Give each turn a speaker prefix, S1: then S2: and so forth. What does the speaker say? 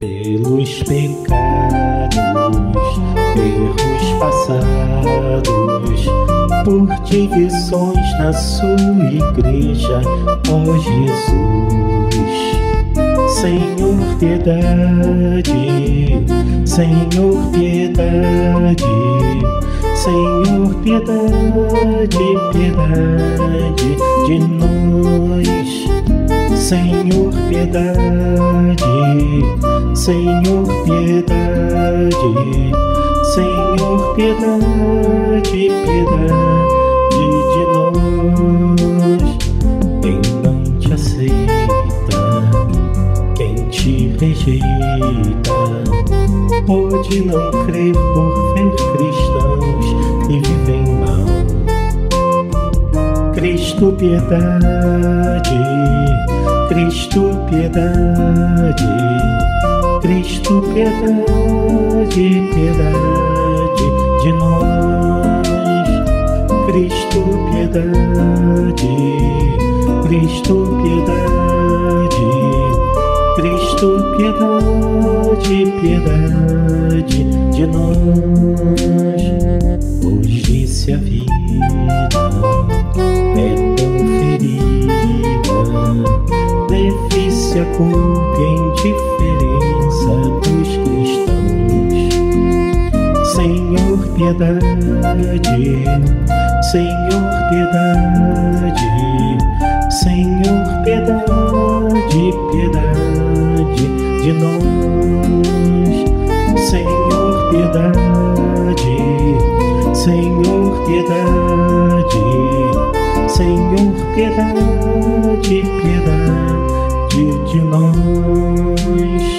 S1: Pelos pecados, erros passados, por divisões na sua igreja, ó Jesus. Senhor, piedade, Senhor, piedade, Senhor, piedade, piedade de nós. Senhor, piedade, Senhor, piedade, Senhor, piedade, piedade de nós. Quem não te aceita, quem te rejeita, pode não crer por ver cristãos e vivem mal. Cristo, piedade, Cristo, piedade, Cristo, piedade, piedade de nós. Cristo, piedade, Cristo, piedade, Cristo, piedade, piedade de nós. Pois disse a vida é tão ferida, deve-se a culpa e indiferença dos cristãos. Senhor, piedade, Senhor, piedade, Senhor, piedade, piedade de nós. Senhor, piedade, Senhor, piedade, Senhor, piedade, piedade de nós.